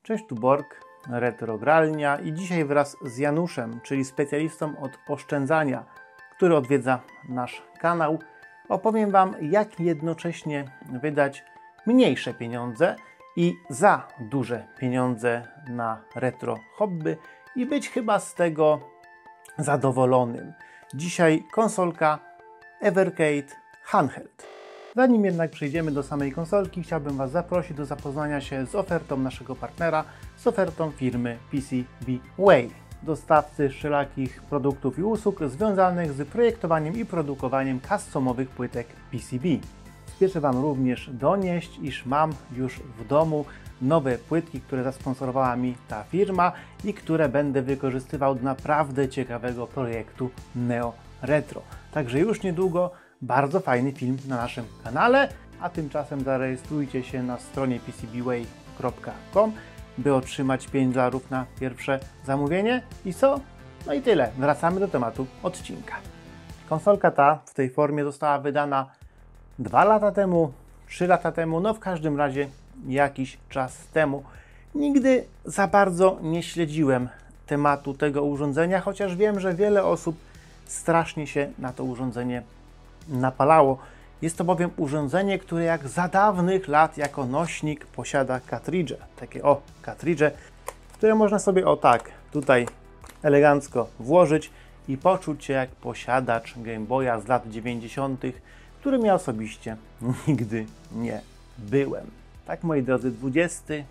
Cześć, tu Borg, Retrogralnia i dzisiaj wraz z Januszem, czyli specjalistą od oszczędzania, który odwiedza nasz kanał, opowiem Wam, jak jednocześnie wydać mniejsze pieniądze i za duże pieniądze na retro hobby i być chyba z tego zadowolonym. Dzisiaj konsolka Evercade Handheld. Zanim jednak przejdziemy do samej konsolki, chciałbym Was zaprosić do zapoznania się z ofertą naszego partnera, z ofertą firmy PCBWay, dostawcy wszelakich produktów i usług związanych z projektowaniem i produkowaniem customowych płytek PCB. Spieszę Wam również donieść, iż mam już w domu nowe płytki, które zasponsorowała mi ta firma i które będę wykorzystywał do naprawdę ciekawego projektu Neo Retro. Także już niedługo bardzo fajny film na naszym kanale, a tymczasem zarejestrujcie się na stronie pcbway.com, by otrzymać $5 na pierwsze zamówienie. I co? No i tyle. Wracamy do tematu odcinka. Konsolka ta w tej formie została wydana 2 lata temu, 3 lata temu, no w każdym razie jakiś czas temu. Nigdy za bardzo nie śledziłem tematu tego urządzenia, chociaż wiem, że wiele osób strasznie się na to urządzenie napalało. Jest to bowiem urządzenie, które jak za dawnych lat jako nośnik posiada kartridże. Takie kartridże, które można sobie tak tutaj elegancko włożyć i poczuć się jak posiadacz Game Boya z lat 90., którym ja osobiście nigdy nie byłem. Tak, moi drodzy, XXI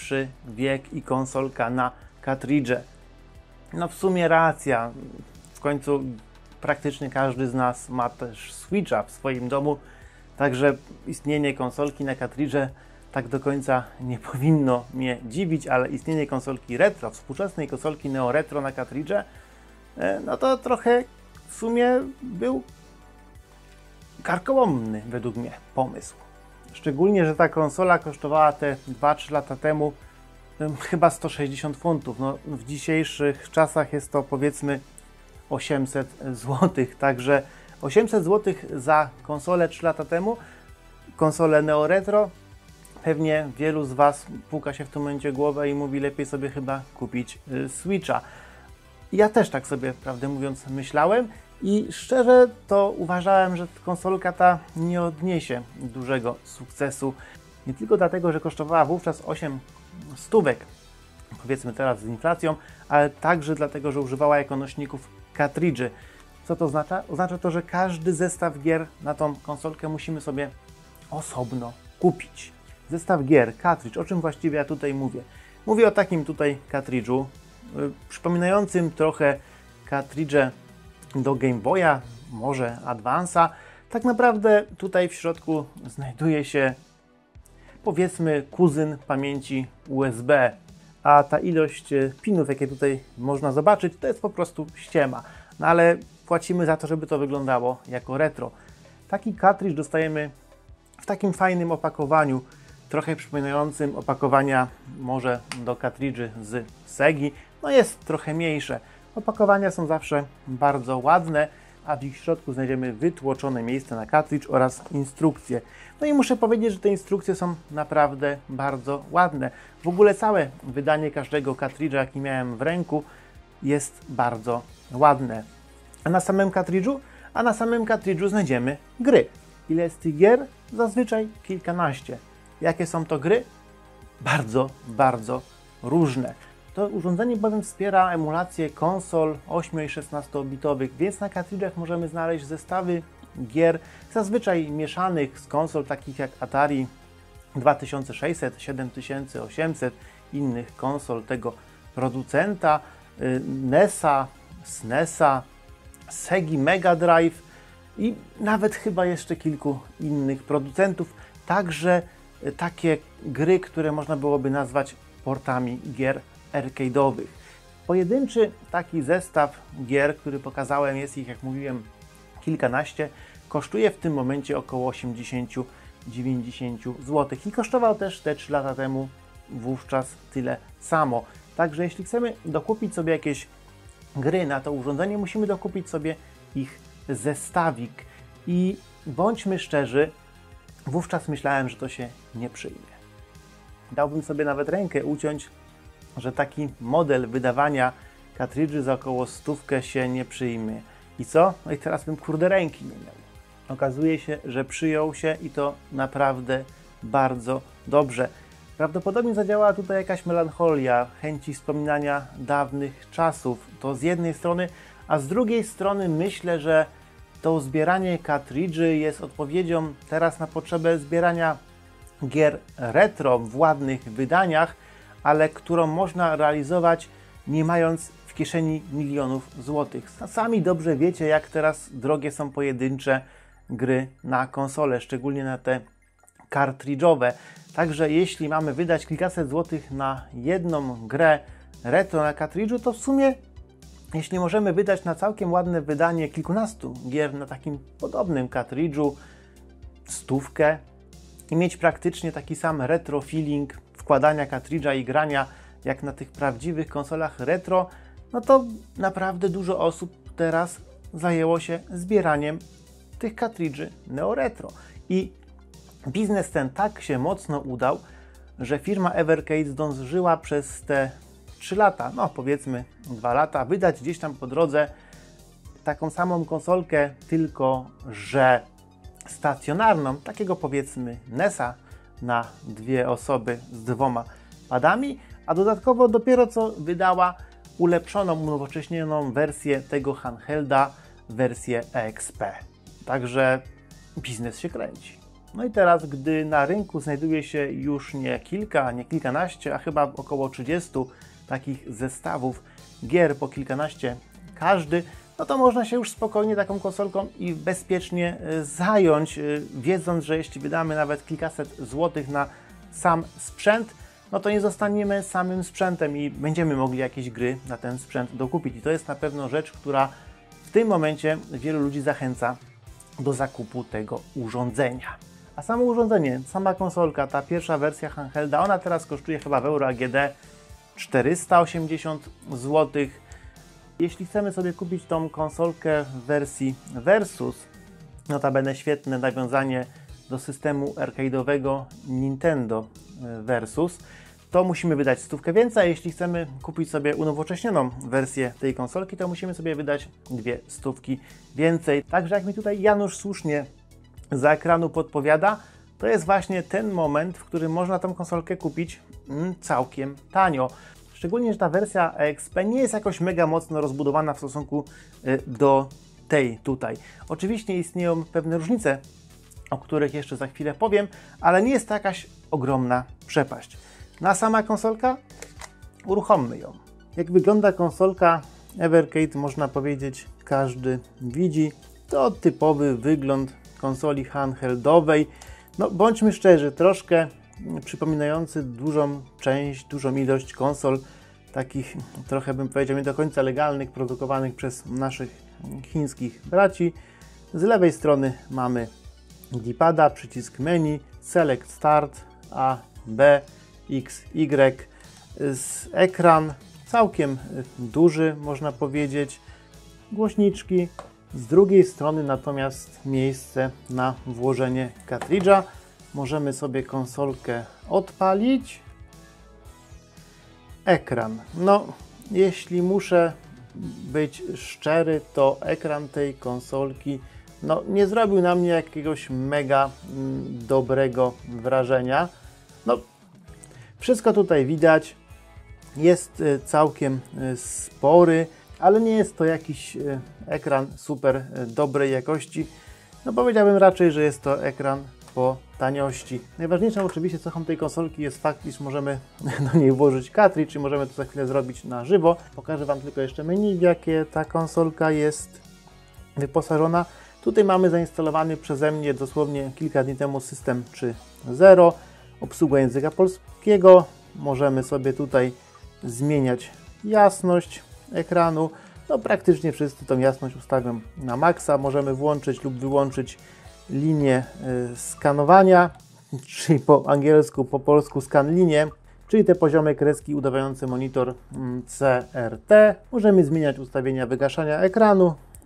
wiek i konsolka na kartridże. No w sumie racja. W końcu praktycznie każdy z nas ma też Switcha w swoim domu, także istnienie konsolki na kartridże tak do końca nie powinno mnie dziwić, ale istnienie konsolki retro, współczesnej konsolki Neo Retro na kartridże, no to trochę w sumie był karkołomny według mnie pomysł. Szczególnie, że ta konsola kosztowała te 2-3 lata temu chyba 160 funtów. No, w dzisiejszych czasach jest to powiedzmy 800 zł, także 800 zł za konsolę 3 lata temu, konsolę Neo Retro, pewnie wielu z Was puka się w tym momencie głowę i mówi, lepiej sobie chyba kupić Switcha. Ja też tak sobie, prawdę mówiąc, myślałem i szczerze to uważałem, że konsolka ta nie odniesie dużego sukcesu, nie tylko dlatego, że kosztowała wówczas 8 stówek, powiedzmy teraz z inflacją, ale także dlatego, że używała jako nośników kartridży. Co to oznacza? Oznacza to, że każdy zestaw gier na tą konsolkę musimy sobie osobno kupić. Zestaw gier, kartridż, o czym właściwie ja tutaj mówię? Mówię o takim tutaj kartridżu, przypominającym trochę kartridże do Game Boya, może Advance'a. Tak naprawdę tutaj w środku znajduje się, powiedzmy, kuzyn pamięci USB, a ta ilość pinów, jakie tutaj można zobaczyć, to jest po prostu ściema. No ale płacimy za to, żeby to wyglądało jako retro. Taki kartridż dostajemy w takim fajnym opakowaniu, trochę przypominającym opakowania może do kartridży z Segi. No jest trochę mniejsze. Opakowania są zawsze bardzo ładne, a w ich środku znajdziemy wytłoczone miejsce na kartridż oraz instrukcje. No i muszę powiedzieć, że te instrukcje są naprawdę bardzo ładne. W ogóle całe wydanie każdego kartridża, jaki miałem w ręku, jest bardzo ładne. A na samym kartridżu? A na samym kartridżu znajdziemy gry. Ile jest tych gier? Zazwyczaj kilkanaście. Jakie są to gry? Bardzo, bardzo różne. To urządzenie bowiem wspiera emulację konsol 8 i 16-bitowych, więc na kartridżach możemy znaleźć zestawy gier zazwyczaj mieszanych z konsol takich jak Atari 2600, 7800, innych konsol tego producenta, NES-a, SNES-a, Segi Mega Drive i nawet chyba jeszcze kilku innych producentów. Także takie gry, które można byłoby nazwać portami gier arcade'owych. Pojedynczy taki zestaw gier, który pokazałem, jest ich, jak mówiłem, kilkanaście, kosztuje w tym momencie około 80-90 zł i kosztował też te 3 lata temu wówczas tyle samo. Także jeśli chcemy dokupić sobie jakieś gry na to urządzenie, musimy dokupić sobie ich zestawik i bądźmy szczerzy, wówczas myślałem, że to się nie przyjmie. dałbym sobie nawet rękę uciąć, że taki model wydawania kartridży za około 100 się nie przyjmie. I co? No i teraz bym kurde ręki nie miał. Okazuje się, że przyjął się i to naprawdę bardzo dobrze. Prawdopodobnie zadziałała tutaj jakaś melancholia, chęci wspominania dawnych czasów. To z jednej strony, a z drugiej strony myślę, że to zbieranie kartridży jest odpowiedzią teraz na potrzebę zbierania gier retro w ładnych wydaniach, ale którą można realizować nie mając w kieszeni milionów złotych. Sami dobrze wiecie, jak teraz drogie są pojedyncze gry na konsole, szczególnie na te kartridżowe. Także jeśli mamy wydać kilkaset złotych na jedną grę retro na kartridżu, to w sumie jeśli możemy wydać na całkiem ładne wydanie kilkunastu gier na takim podobnym kartridżu 100 i mieć praktycznie taki sam retro feeling wkładania kartridża i grania jak na tych prawdziwych konsolach retro, no to naprawdę dużo osób teraz zajęło się zbieraniem tych kartridży Neo Retro. I biznes ten tak się mocno udał, że firma Evercade zdążyła przez te 3 lata, no powiedzmy 2 lata, wydać gdzieś tam po drodze taką samą konsolkę, tylko że stacjonarną, takiego powiedzmy NES-a na 2 osoby z 2 padami, a dodatkowo dopiero co wydała ulepszoną, unowocześnioną wersję tego handhelda, wersję EXP. Także biznes się kręci. No i teraz, gdy na rynku znajduje się już nie kilka, nie kilkanaście, a chyba około 30 takich zestawów gier po kilkanaście każdy, no to można się już spokojnie taką konsolką i bezpiecznie zająć, wiedząc, że jeśli wydamy nawet kilkaset złotych na sam sprzęt, no to nie zostaniemy samym sprzętem i będziemy mogli jakieś gry na ten sprzęt dokupić. I to jest na pewno rzecz, która w tym momencie wielu ludzi zachęca do zakupu tego urządzenia. A samo urządzenie, sama konsolka, ta pierwsza wersja handhelda, ona teraz kosztuje chyba w Euro AGD 480 zł. Jeśli chcemy sobie kupić tą konsolkę w wersji Versus, notabene świetne nawiązanie do systemu arcade'owego Nintendo Versus, to musimy wydać 100 więcej. Jeśli chcemy kupić sobie unowocześnioną wersję tej konsolki, to musimy sobie wydać 200 więcej. Także jak mi tutaj Janusz słusznie za ekranu podpowiada, to jest właśnie ten moment, w którym można tą konsolkę kupić całkiem tanio. Szczególnie, że ta wersja EXP nie jest jakoś mega mocno rozbudowana w stosunku do tej tutaj. Oczywiście istnieją pewne różnice, o których jeszcze za chwilę powiem, ale nie jest to jakaś ogromna przepaść. No a sama konsolka? Uruchommy ją. Jak wygląda konsolka Evercade, można powiedzieć, każdy widzi. To typowy wygląd konsoli handheldowej. No bądźmy szczerzy, troszkę przypominający dużą ilość konsol, takich trochę bym powiedział nie do końca legalnych, produkowanych przez naszych chińskich braci. Z lewej strony mamy D-pada, przycisk menu, Select Start, A, B, X, Y. Ekran całkiem duży, można powiedzieć, głośniczki. Z drugiej strony natomiast miejsce na włożenie kartridża. Możemy sobie konsolkę odpalić. Ekran. No, jeśli muszę być szczery, to ekran tej konsolki no, nie zrobił na mnie jakiegoś mega dobrego wrażenia. No, wszystko tutaj widać. Jest całkiem spory, ale nie jest to jakiś ekran super dobrej jakości. No powiedziałbym raczej, że jest to ekran po taniości. Najważniejszą oczywiście cechą tej konsolki jest fakt, iż możemy do niej włożyć kartridż i możemy to za chwilę zrobić na żywo. Pokażę Wam tylko jeszcze menu, w jakie ta konsolka jest wyposażona. Tutaj mamy zainstalowany przeze mnie dosłownie kilka dni temu system 3.0, obsługa języka polskiego. Możemy sobie tutaj zmieniać jasność ekranu. No praktycznie wszyscy tą jasność ustawią na maksa. Możemy włączyć lub wyłączyć linię skanowania, czyli po angielsku, po polsku scan linię, czyli te poziome kreski udawające monitor CRT. Możemy zmieniać ustawienia wygaszania ekranu,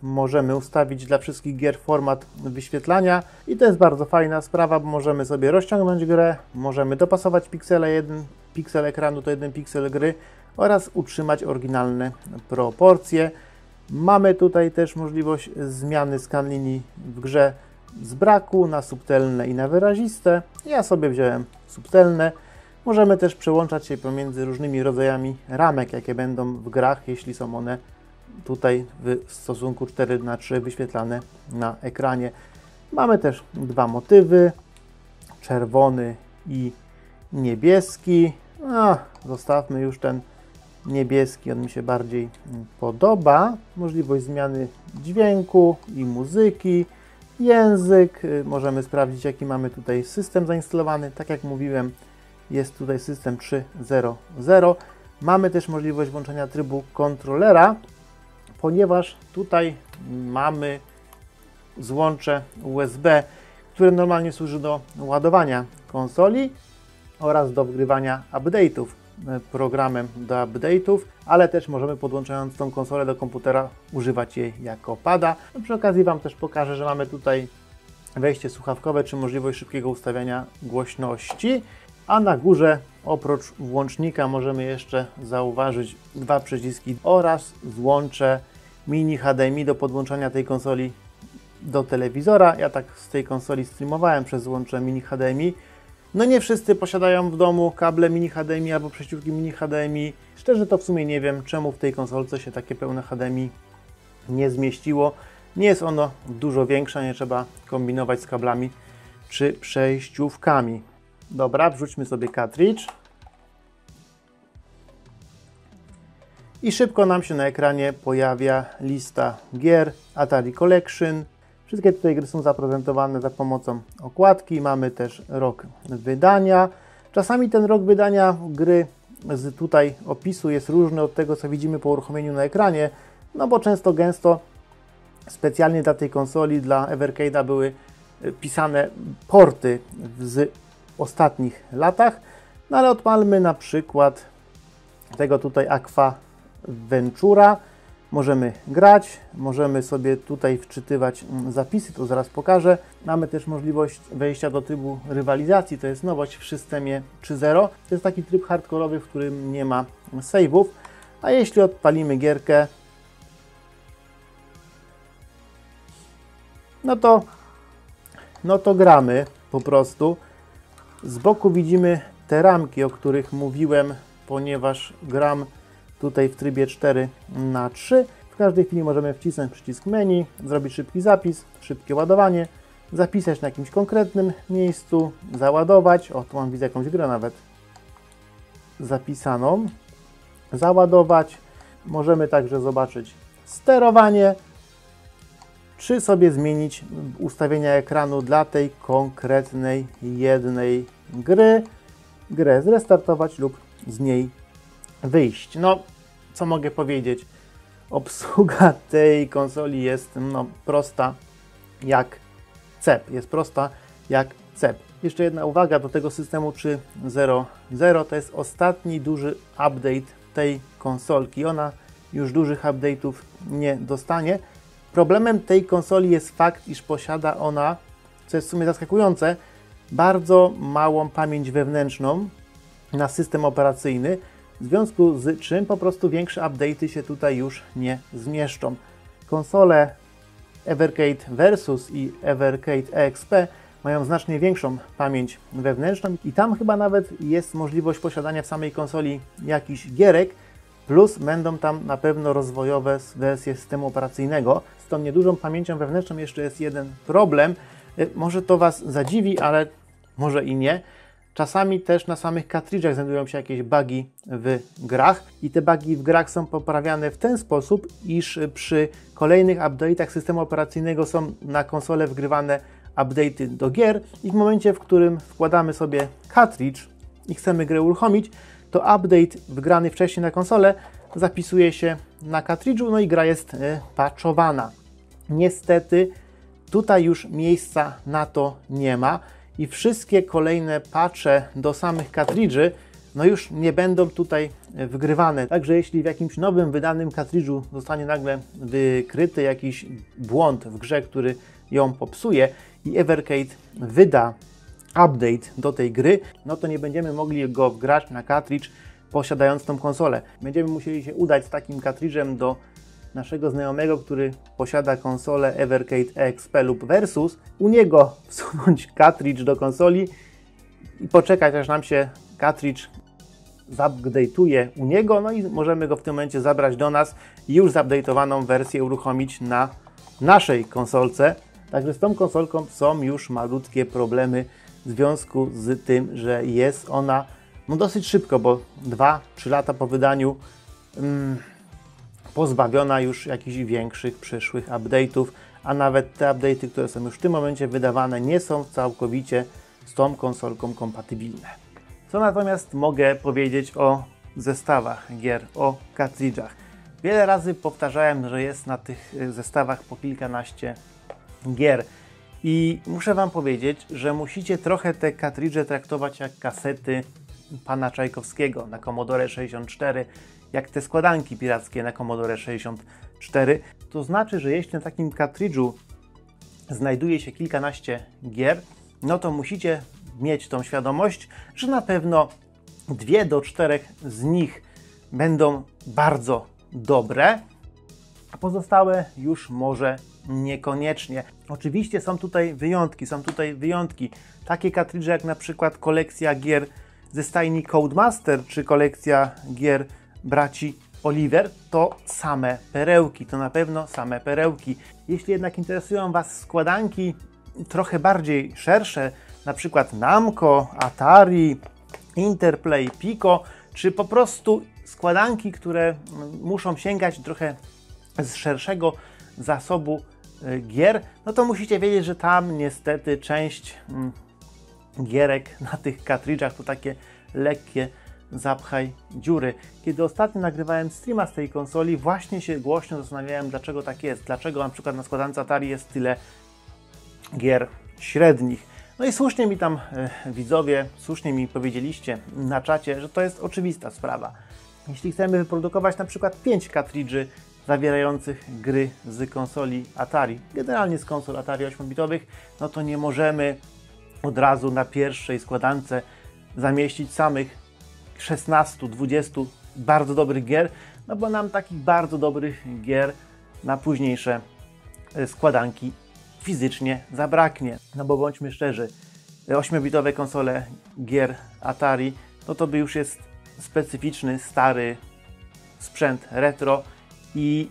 możemy ustawić dla wszystkich gier format wyświetlania i to jest bardzo fajna sprawa, bo możemy sobie rozciągnąć grę, możemy dopasować piksele, 1 piksel ekranu to 1 piksel gry oraz utrzymać oryginalne proporcje. Mamy tutaj też możliwość zmiany skanlinii w grze z braku na subtelne i na wyraziste. Ja sobie wziąłem subtelne. Możemy też przełączać się pomiędzy różnymi rodzajami ramek, jakie będą w grach, jeśli są one tutaj w stosunku 4:3 wyświetlane na ekranie. Mamy też dwa motywy, czerwony i niebieski. Zostawmy już ten niebieski, on mi się bardziej podoba. Możliwość zmiany dźwięku i muzyki, język. Możemy sprawdzić, jaki mamy tutaj system zainstalowany. Tak jak mówiłem, jest tutaj system 3.0.0. Mamy też możliwość włączenia trybu kontrolera, ponieważ tutaj mamy złącze USB, które normalnie służy do ładowania konsoli oraz do wgrywania update'ów programem do update'ów, ale też możemy, podłączając tą konsolę do komputera, używać jej jako pada. Przy okazji Wam też pokażę, że mamy tutaj wejście słuchawkowe, czy możliwość szybkiego ustawiania głośności, a na górze oprócz włącznika możemy jeszcze zauważyć dwa przyciski oraz złącze mini HDMI do podłączania tej konsoli do telewizora. Ja tak z tej konsoli streamowałem przez złącze mini HDMI. No nie wszyscy posiadają w domu kable mini HDMI albo przejściówki mini HDMI. Szczerze to w sumie nie wiem, czemu w tej konsolce się takie pełne HDMI nie zmieściło. Nie jest ono dużo większe, nie trzeba kombinować z kablami czy przejściówkami. Dobra, wrzućmy sobie cartridge. I szybko nam się na ekranie pojawia lista gier Atari Collection. Wszystkie tutaj gry są zaprezentowane za pomocą okładki. Mamy też rok wydania. Czasami ten rok wydania gry z tutaj opisu jest różny od tego, co widzimy po uruchomieniu na ekranie, no bo często gęsto specjalnie dla tej konsoli, dla Evercade'a były pisane porty z ostatnich latach. No ale odpalmy na przykład tego tutaj Aqua Ventura. Możemy grać, możemy sobie tutaj wczytywać zapisy, to zaraz pokażę. Mamy też możliwość wejścia do trybu rywalizacji, to jest nowość w systemie 3.0. To jest taki tryb hardkorowy, w którym nie ma save'ów, a jeśli odpalimy gierkę, no to gramy po prostu. Z boku widzimy te ramki, o których mówiłem, ponieważ gram tutaj w trybie 4:3. W każdej chwili możemy wcisnąć przycisk menu, zrobić szybki zapis, szybkie ładowanie, zapisać na jakimś konkretnym miejscu, załadować. O, tu mam, widzę jakąś grę nawet zapisaną. Załadować. Możemy także zobaczyć sterowanie, czy sobie zmienić ustawienia ekranu dla tej konkretnej jednej gry. Grę zrestartować lub z niej wyjść. No, co mogę powiedzieć? Obsługa tej konsoli jest prosta jak cep. Jest prosta jak cep. Jeszcze jedna uwaga do tego systemu 3.0.0. To jest ostatni duży update tej konsolki. Ona już dużych update'ów nie dostanie. Problemem tej konsoli jest fakt, iż posiada ona, co jest w sumie zaskakujące, bardzo małą pamięć wewnętrzną na system operacyjny, w związku z czym po prostu większe update'y się tutaj już nie zmieszczą. Konsole Evercade Versus i Evercade EXP mają znacznie większą pamięć wewnętrzną i tam chyba nawet jest możliwość posiadania w samej konsoli jakichś gierek, plus będą tam na pewno rozwojowe wersje systemu operacyjnego. Z tą niedużą pamięcią wewnętrzną jeszcze jest jeden problem. Może to Was zadziwi, ale może i nie. Czasami też na samych kartridżach znajdują się jakieś bugi w grach i te bugi w grach są poprawiane w ten sposób, iż przy kolejnych update'ach systemu operacyjnego są na konsolę wgrywane update'y do gier i w momencie, w którym wkładamy sobie kartridż i chcemy grę uruchomić, to update wgrany wcześniej na konsolę zapisuje się na kartridżu, no i gra jest patchowana. Niestety tutaj już miejsca na to nie ma i wszystkie kolejne patche do samych kartridży no już nie będą tutaj wygrywane. Także jeśli w jakimś nowym wydanym kartridżu zostanie nagle wykryty jakiś błąd w grze, który ją popsuje i Evercade wyda update do tej gry, no to nie będziemy mogli go wgrać na kartridż posiadając tą konsolę. Będziemy musieli się udać z takim kartridżem do naszego znajomego, który posiada konsolę Evercade EXP lub Versus, u niego wsunąć kartridż do konsoli i poczekać, aż nam się kartridż zupdate'uje u niego, no i możemy go w tym momencie zabrać do nas i już zupdate'owaną wersję uruchomić na naszej konsolce. Także z tą konsolką są już malutkie problemy w związku z tym, że jest ona dosyć szybko, bo 2-3 lata po wydaniu pozbawiona już jakichś większych przyszłych update'ów, a nawet te update'y, które są już w tym momencie wydawane, nie są całkowicie z tą konsolką kompatybilne. Co natomiast mogę powiedzieć o zestawach gier, o kartridżach? Wiele razy powtarzałem, że jest na tych zestawach po kilkanaście gier i muszę Wam powiedzieć, że musicie trochę te kartridże traktować jak kasety pana Czajkowskiego na Commodore 64, jak te składanki pirackie na Commodore 64. To znaczy, że jeśli na takim kartridżu znajduje się kilkanaście gier, no to musicie mieć tą świadomość, że na pewno 2 do 4 z nich będą bardzo dobre, a pozostałe już może niekoniecznie. Oczywiście są tutaj wyjątki. Takie kartridże jak na przykład kolekcja gier ze stajni Codemaster czy kolekcja gier braci Oliver to same perełki, to na pewno same perełki. Jeśli jednak interesują Was składanki trochę bardziej szersze, na przykład Namco, Atari, Interplay, Pico, czy po prostu składanki, które muszą sięgać trochę z szerszego zasobu gier, no to musicie wiedzieć, że tam niestety część gierek na tych kartridżach to takie lekkie zapchaj dziury. Kiedy ostatnio nagrywałem streama z tej konsoli, właśnie się głośno zastanawiałem, dlaczego tak jest. Dlaczego na przykład na składance Atari jest tyle gier średnich. No i słusznie mi tam widzowie, słusznie mi powiedzieliście na czacie, że to jest oczywista sprawa. Jeśli chcemy wyprodukować na przykład 5 kartridży zawierających gry z konsoli Atari, generalnie z konsol Atari 8-bitowych, no to nie możemy od razu na pierwszej składance zamieścić samych 16-20 bardzo dobrych gier, no bo nam takich bardzo dobrych gier na późniejsze składanki fizycznie zabraknie. No bo bądźmy szczerzy, 8-bitowe konsole gier Atari, no to by już jest specyficzny, stary sprzęt retro i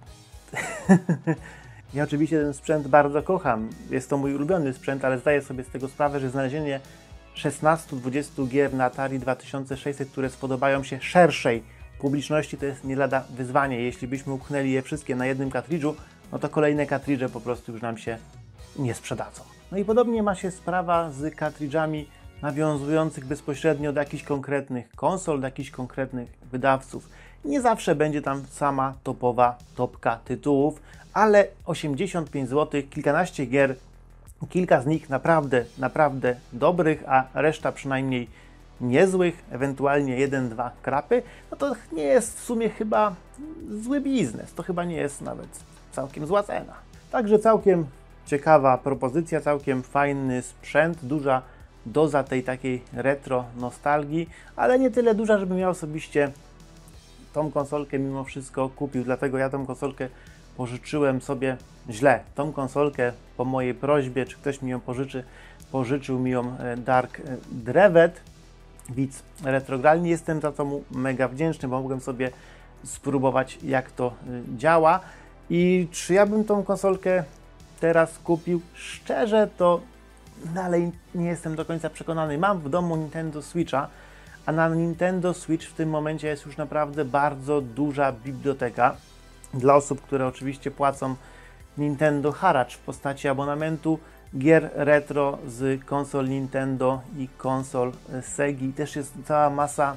ja oczywiście ten sprzęt bardzo kocham. Jest to mój ulubiony sprzęt, ale zdaję sobie z tego sprawę, że znalezienie 16-20 gier na Atari 2600, które spodobają się szerszej publiczności, to jest nie lada wyzwanie. Jeśli byśmy upchnęli je wszystkie na jednym kartridżu, no to kolejne kartridże po prostu już nam się nie sprzedadzą. No i podobnie ma się sprawa z kartridżami nawiązujących bezpośrednio do jakichś konkretnych konsol, do jakichś konkretnych wydawców. Nie zawsze będzie tam sama topka tytułów, ale 85 zł, kilkanaście gier, kilka z nich naprawdę dobrych, a reszta przynajmniej niezłych, ewentualnie 1-2 krapy, no to nie jest w sumie chyba zły biznes, to chyba nie jest nawet całkiem zła cena. Także całkiem ciekawa propozycja, całkiem fajny sprzęt, duża doza tej takiej retro nostalgii, ale nie tyle duża, żebym ja osobiście tą konsolkę mimo wszystko kupił, dlatego ja tą konsolkę pożyczyłem sobie źle. Tą konsolkę po mojej prośbie, czy ktoś mi ją pożyczył mi ją Dark Drevet, widz retrogralny. Jestem za to mu mega wdzięczny, bo mogłem sobie spróbować, jak to działa. I czy ja bym tą konsolkę teraz kupił? Szczerze to dalej nie jestem do końca przekonany. Mam w domu Nintendo Switcha, a na Nintendo Switch w tym momencie jest już naprawdę bardzo duża biblioteka dla osób, które oczywiście płacą Nintendo haracz w postaci abonamentu gier retro z konsol Nintendo i konsol Segi. Też jest cała masa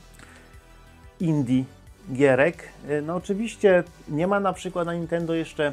indie gierek. No oczywiście nie ma na przykład na Nintendo jeszcze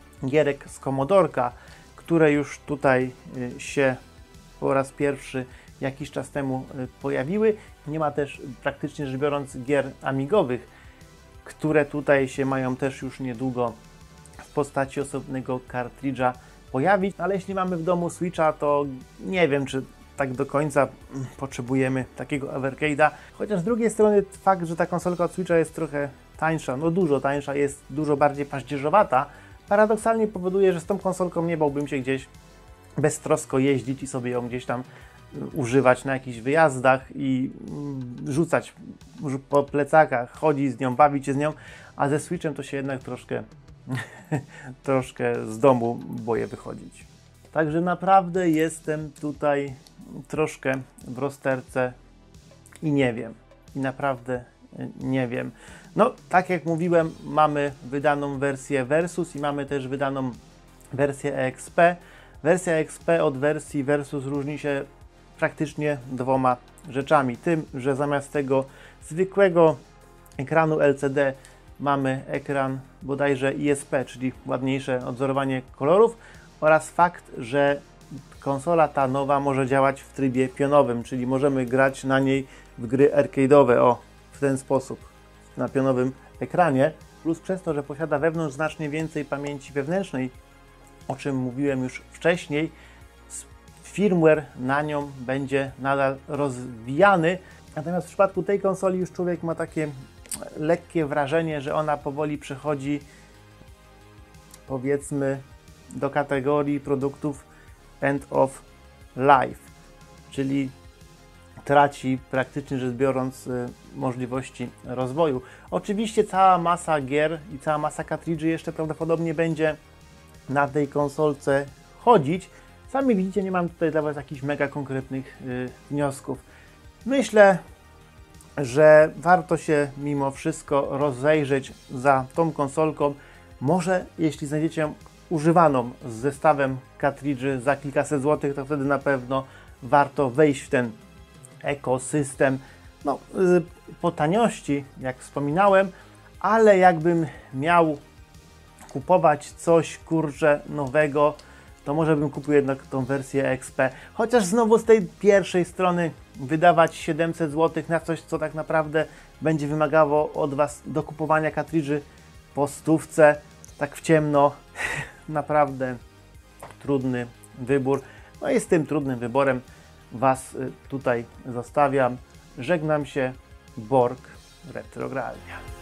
gierek z Commodorka, które już tutaj się po raz pierwszy jakiś czas temu pojawiły. Nie ma też praktycznie rzecz biorąc gier amigowych, które tutaj się mają też już niedługo w postaci osobnego kartridża pojawić, ale jeśli mamy w domu Switcha, to nie wiem, czy tak do końca potrzebujemy takiego Evercade'a, chociaż z drugiej strony fakt, że ta konsolka od Switcha jest trochę tańsza, no dużo tańsza, jest dużo bardziej paździerzowata, paradoksalnie powoduje, że z tą konsolką nie bałbym się gdzieś beztrosko jeździć i sobie ją gdzieś tam używać na jakichś wyjazdach i rzucać po plecakach, chodzić z nią, bawić się z nią, a ze Switchem to się jednak troszkę z domu boję wychodzić. Także naprawdę jestem tutaj troszkę w rozterce i nie wiem. I naprawdę nie wiem. No, tak jak mówiłem, mamy wydaną wersję Versus i mamy też wydaną wersję EXP. Wersja EXP od wersji Versus różni się praktycznie dwoma rzeczami. Tym, że zamiast tego zwykłego ekranu LCD mamy ekran bodajże ISP, czyli ładniejsze odwzorowanie kolorów, oraz fakt, że konsola ta nowa może działać w trybie pionowym, czyli możemy grać na niej w gry arcade'owe, w ten sposób, na pionowym ekranie, plus przez to, że posiada wewnątrz znacznie więcej pamięci wewnętrznej, o czym mówiłem już wcześniej, firmware na nią będzie nadal rozwijany, natomiast w przypadku tej konsoli już człowiek ma takie lekkie wrażenie, że ona powoli przechodzi, powiedzmy, do kategorii produktów end of life, czyli traci praktycznie rzecz biorąc możliwości rozwoju. Oczywiście cała masa gier i cała masa kartridży jeszcze prawdopodobnie będzie na tej konsolce chodzić. Sami widzicie, nie mam tutaj dla Was jakichś mega konkretnych wniosków. Myślę, że warto się mimo wszystko rozejrzeć za tą konsolką. Może jeśli znajdziecie ją używaną z zestawem kartridży za kilkaset złotych, to wtedy na pewno warto wejść w ten ekosystem. No, po taniości, jak wspominałem, ale jakbym miał kupować coś, kurczę, nowego, to może bym kupił jednak tą wersję EXP. Chociaż znowu z tej pierwszej strony wydawać 700 zł na coś, co tak naprawdę będzie wymagało od Was dokupowania kartridży po stówce, tak w ciemno, naprawdę trudny wybór. No i z tym trudnym wyborem Was tutaj zostawiam. Żegnam się, Borg Retrogralia.